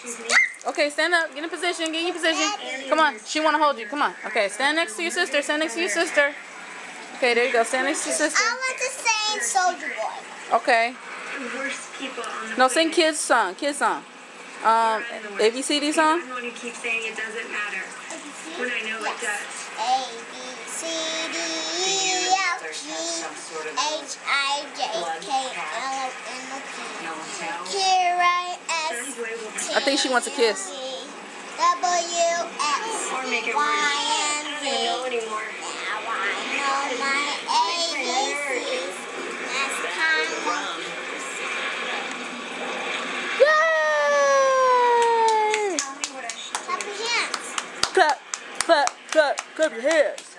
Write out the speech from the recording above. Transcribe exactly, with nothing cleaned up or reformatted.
Okay, stand up. Get in position. Get in your position. Come on. She want to hold you. Come on. Okay, stand next to your sister. Stand next to your sister. Okay, there you go. Stand next to your sister. I want to sing Soldier Boy. Okay. No, sing kids song. Kids song. Um, A B C D song. I'm the one who keeps saying it doesn't matter when I know it does. A B C D E F G H I J K L M N O P Q R S T I think she wants a kiss. W X Or make it worse. Y I and don't Z. even know anymore. Now I know my A B Cs. Next time. Yay! Tell me what I should do. Clap your hands. Clap, clap, clap, clap your hands.